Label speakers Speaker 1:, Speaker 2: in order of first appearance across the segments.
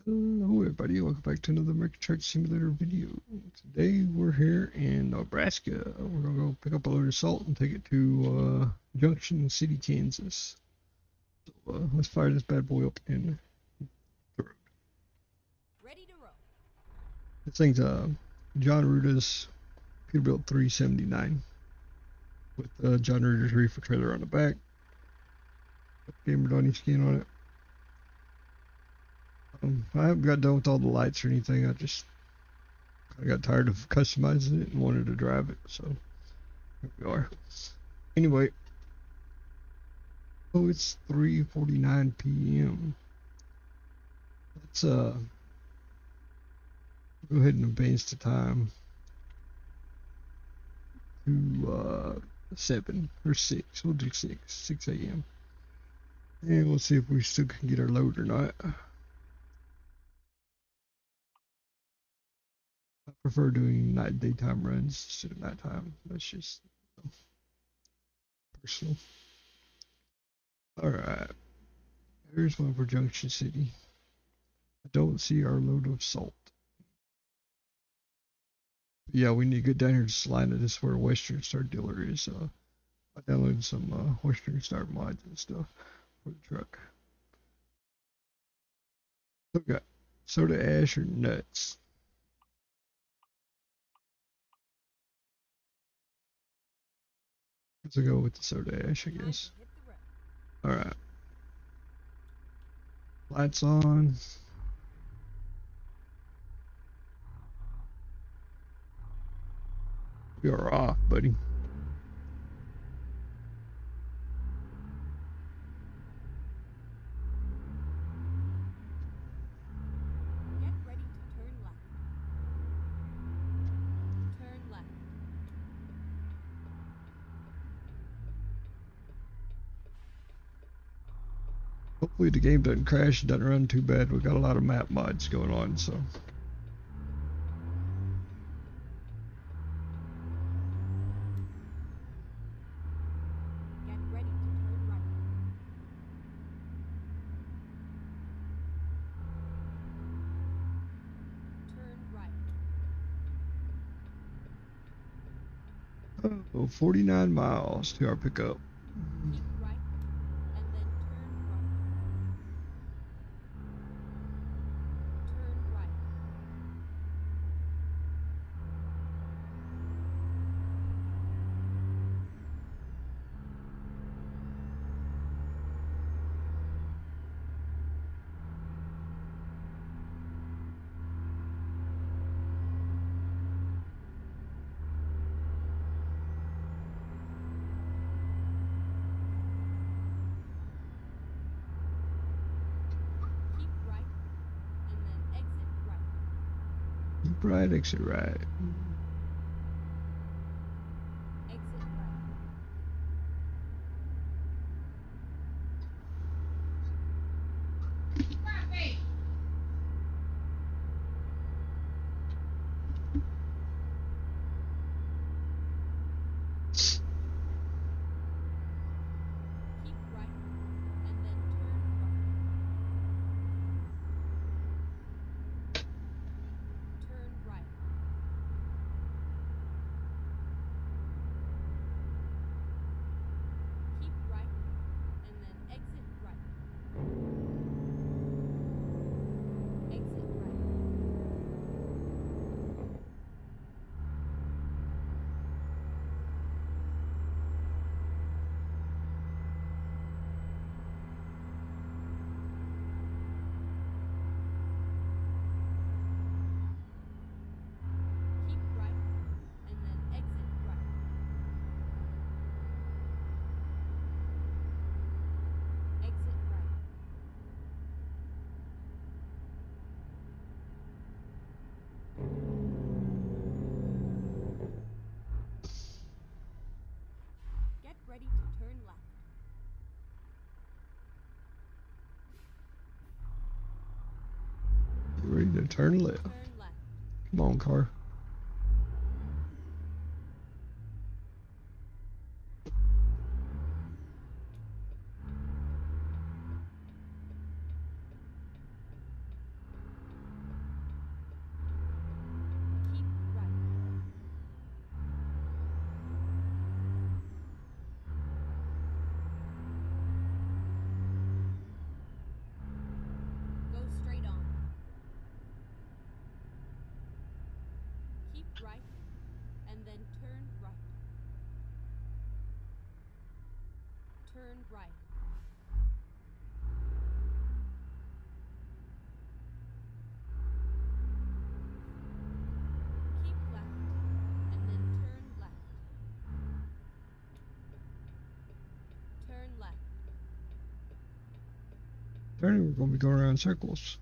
Speaker 1: Hello everybody, welcome back to another American Truck Simulator video. Today we're here in Nebraska. We're gonna go pick up a load of salt and take it to Junction City, Kansas. So let's fire this bad boy up in the road.
Speaker 2: Ready to roll.
Speaker 1: This thing's John Ruta's Peterbilt 379 with John Ruta's reefer trailer on the back. Gamer Donnie skin on it. I haven't got done with all the lights or anything. I got tired of customizing it and wanted to drive it, so here we are. Anyway, oh, it's 3:49 p.m. Let's go ahead and advance the time to 7 or 6. We'll do 6 a.m. And we'll see if we still can get our load or not. I prefer doing daytime runs instead of nighttime. That's just personal. Alright, here's one for Junction City. I don't see our load of salt. Yeah, we need to get down here to Salina. This is where Western Star dealer is. I downloaded some Western Star mods and stuff for the truck. So we got soda ash or nuts. Let's go with the soda ash, I guess. Alright. Lights on. We are off, buddy.
Speaker 2: Get ready to turn left. Turn left.
Speaker 1: Hopefully the game doesn't crash, it doesn't run too bad. We got a lot of map mods going on, so.
Speaker 2: Get ready to turn right. Turn right.
Speaker 1: Oh, 49 miles to our pickup.
Speaker 2: Keep right and then turn right. Turn right. Keep right and then exit right.
Speaker 1: Keep right, exit right.
Speaker 2: Exit right. Keep right and then turn right. Turn right. Keep right and then exit right. Exit right. Keep right and then exit right. Exit right. Get ready to turn left.
Speaker 1: You ready to turn left?
Speaker 2: Turn left.
Speaker 1: Come on, car.
Speaker 2: right, and then turn right. Turn right. Keep left, and then turn left. Turn left.
Speaker 1: Turning, we're going to be going around in circles.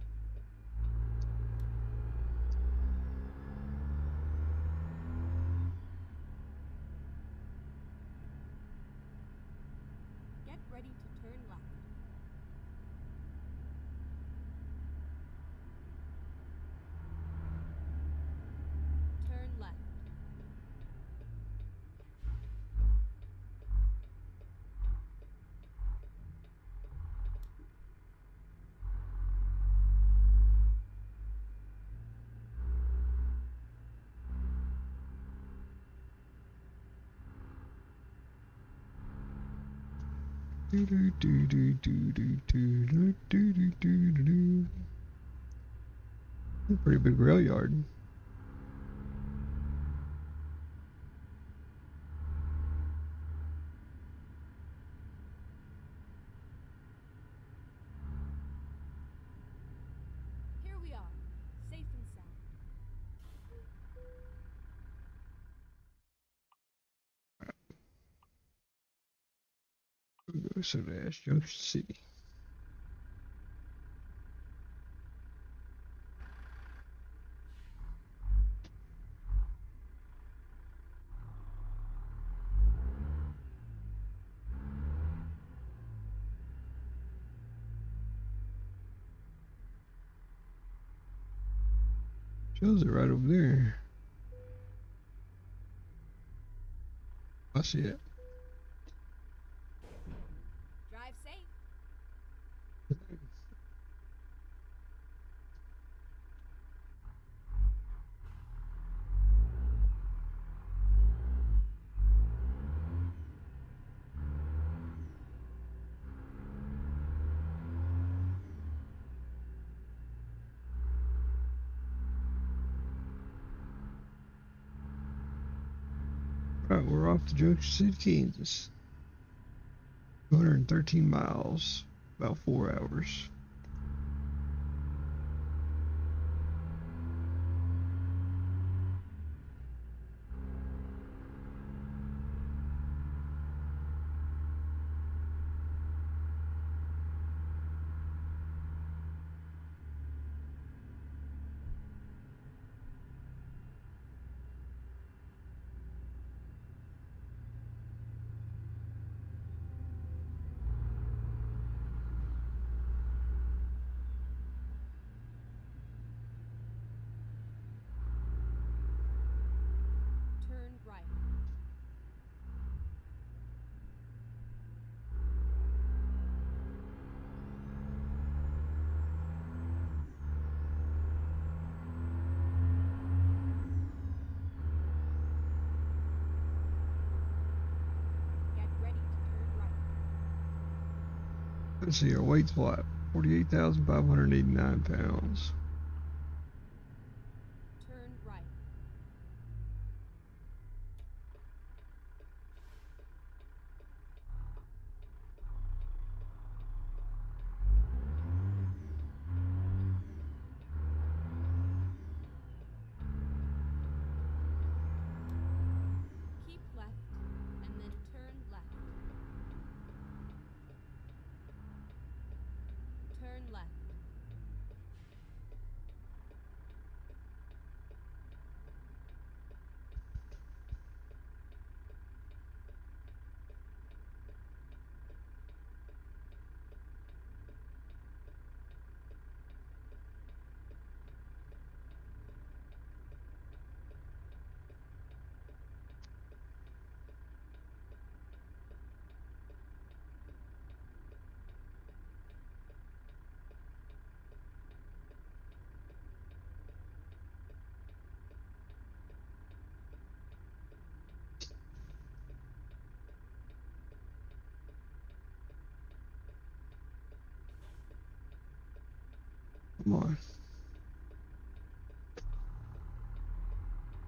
Speaker 2: Get ready to turn left. Turn left.
Speaker 1: Do do do do do do do do do do do do. A pretty big rail yard.
Speaker 2: Here we are, safe and sound.
Speaker 1: So that's Junction City. Shows it right over there. I see it.
Speaker 2: Drive safe.
Speaker 1: Right, we're off to Junction City, Kansas. 213 miles, about 4 hours.
Speaker 2: Turn right. Get ready to turn right.
Speaker 1: Let's see, our weight's what? 48,589 pounds.
Speaker 2: Turn right. Keep left, and then turn left. Turn left.
Speaker 1: Come on.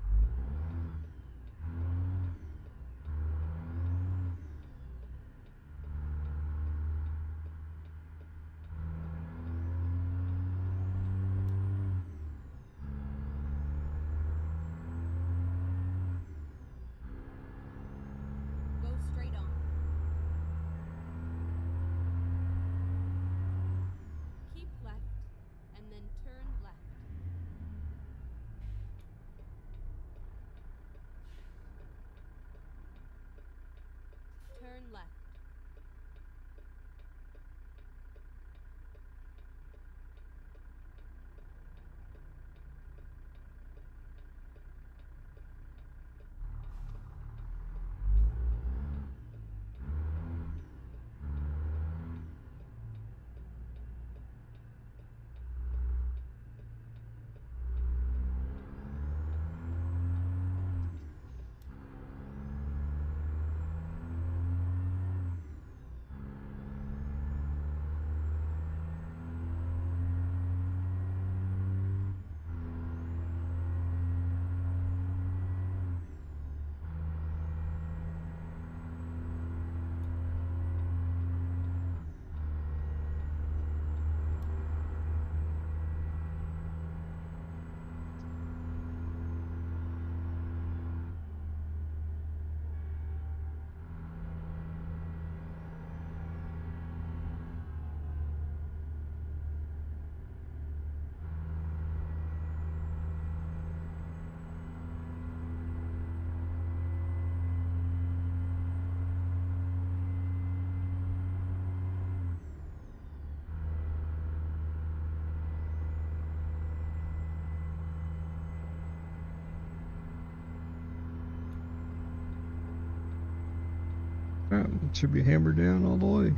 Speaker 1: It should be hammered down all the way.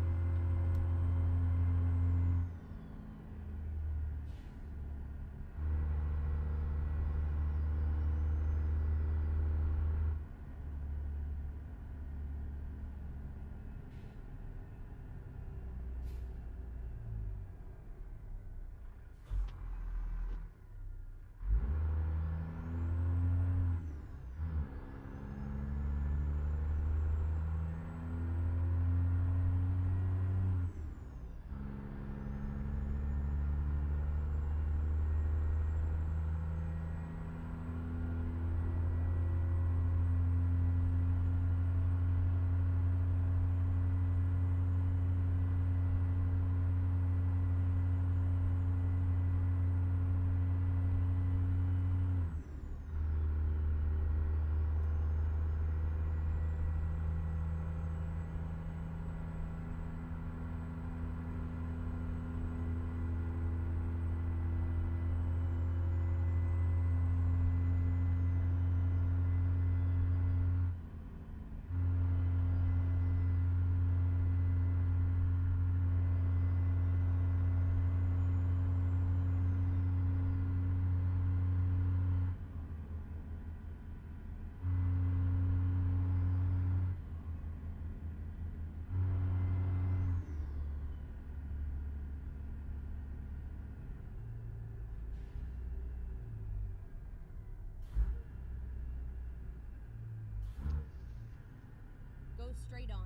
Speaker 2: Go straight on.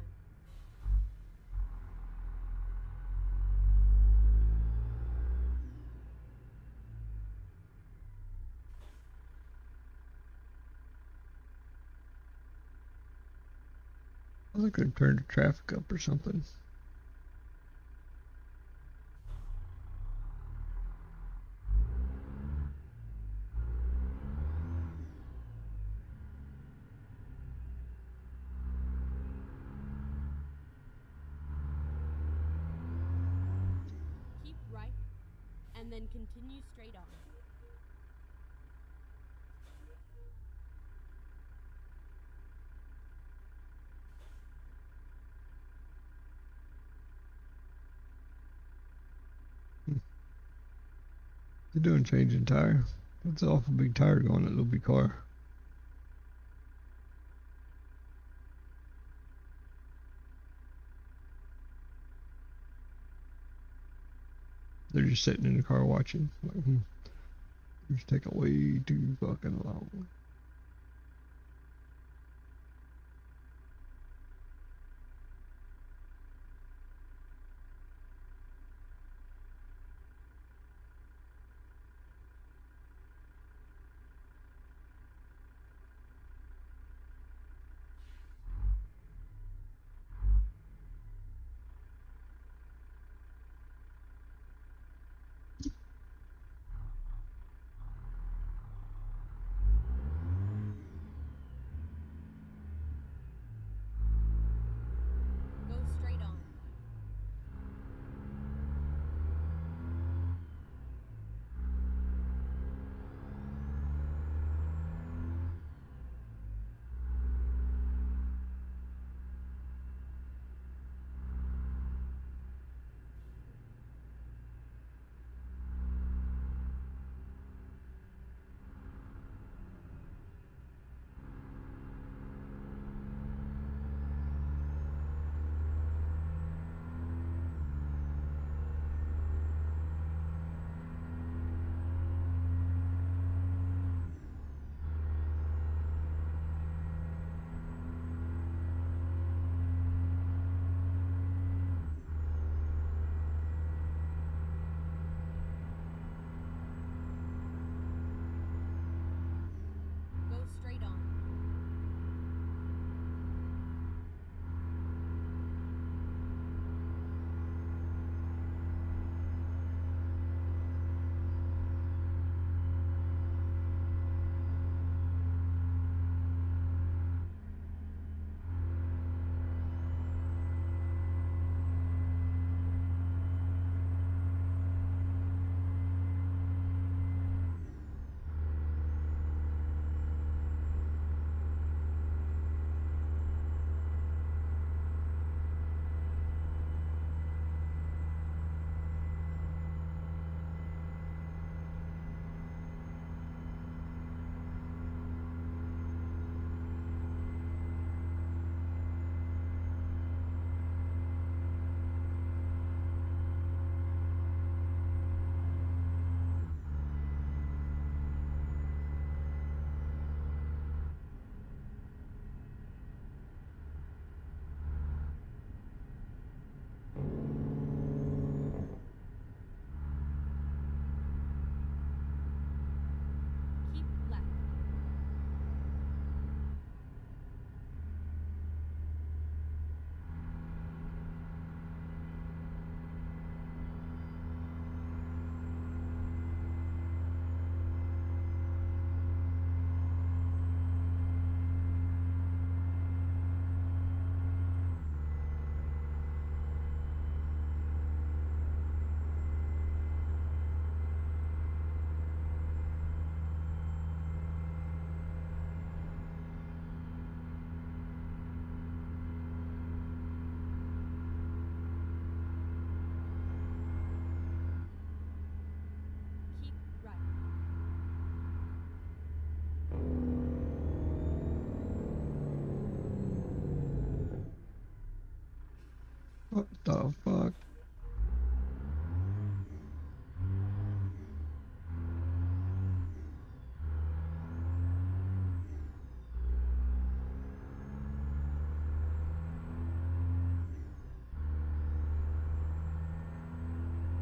Speaker 1: I think I could turn the traffic up or something.
Speaker 2: Keep right, and then continue straight on.
Speaker 1: They're doing changing tire. That's an awful big tire going that little big car. They're just sitting in the car watching. Like, it's taking way too fucking long.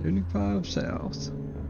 Speaker 1: 75 south.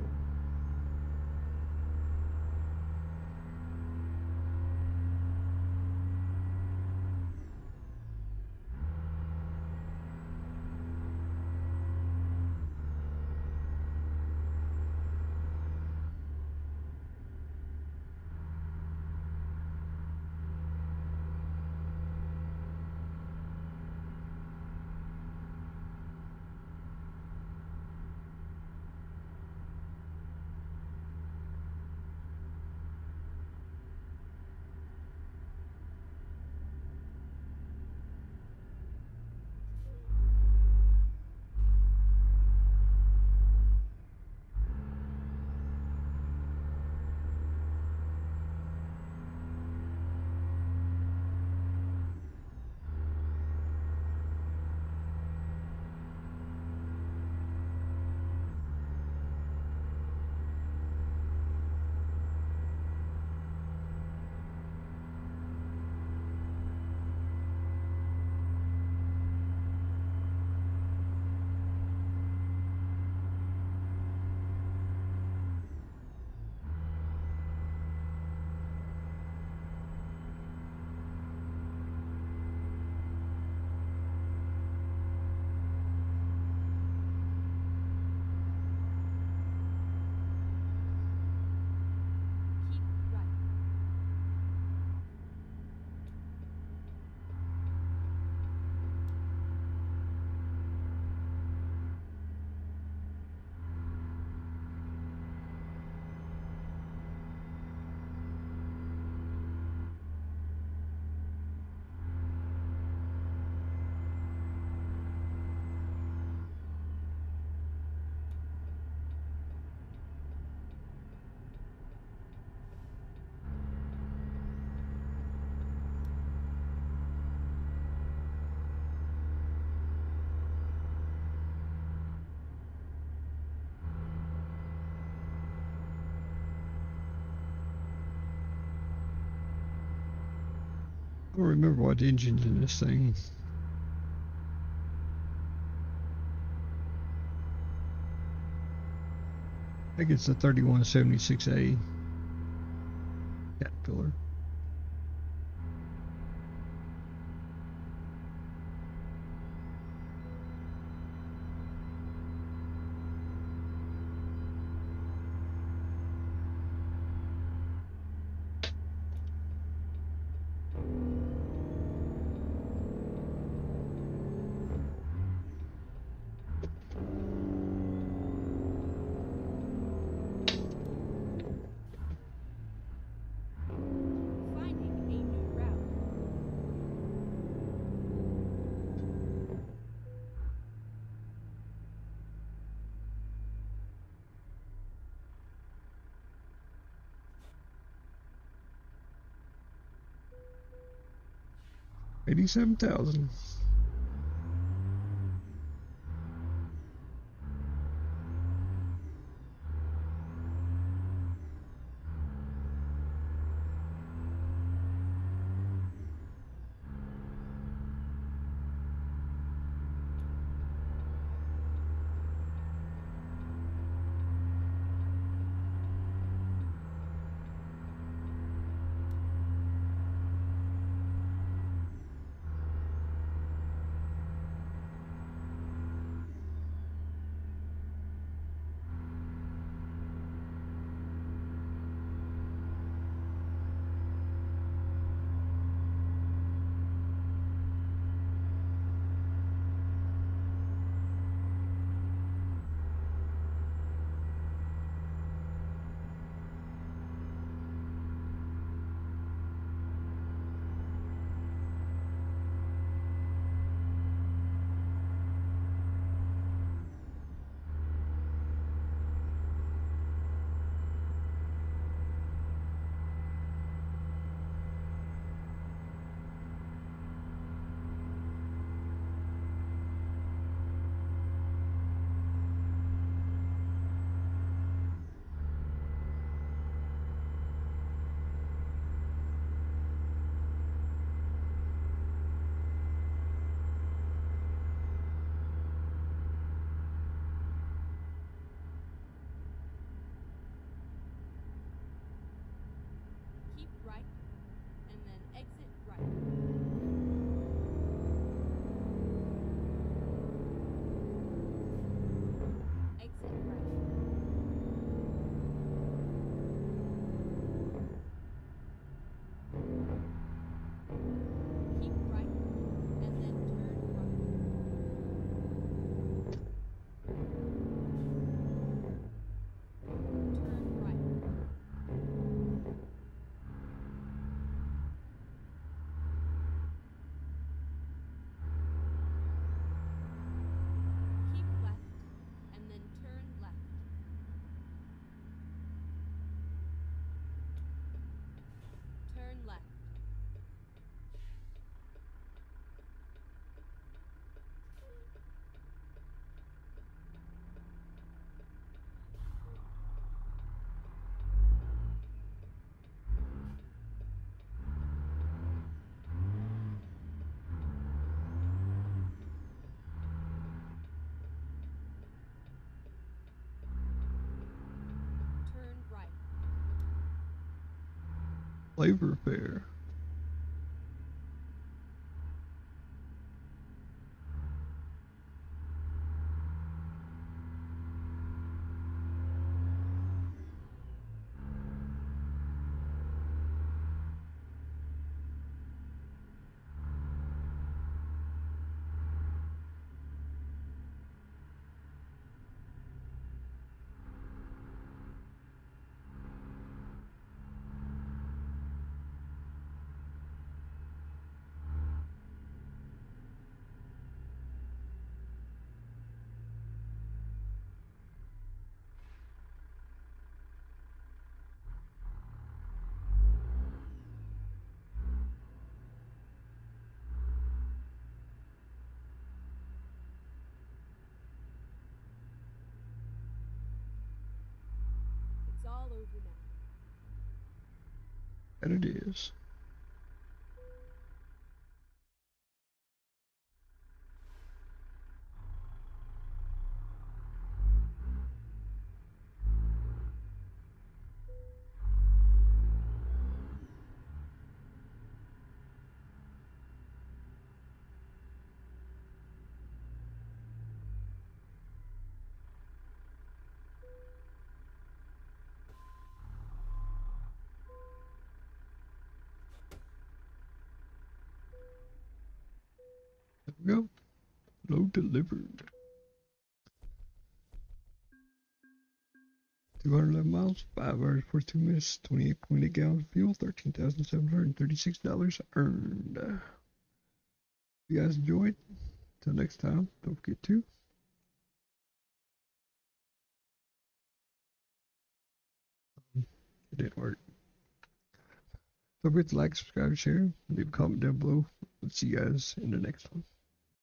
Speaker 2: Keep right.
Speaker 1: I don't remember what engine's in this thing. I think it's the 3176A Caterpillar.
Speaker 2: Finding a new route.
Speaker 1: $87,000. Flavor Fair.
Speaker 2: It's all over now.
Speaker 1: And it is. There we go. Load delivered. 211 miles, 5 hours, 42 minutes, 28.8 gallons of fuel, $13,736 earned. If you guys enjoyed, until next time, don't forget to it didn't work. Don't forget to like, subscribe, share, leave a comment down below. Let's see you guys in the next one.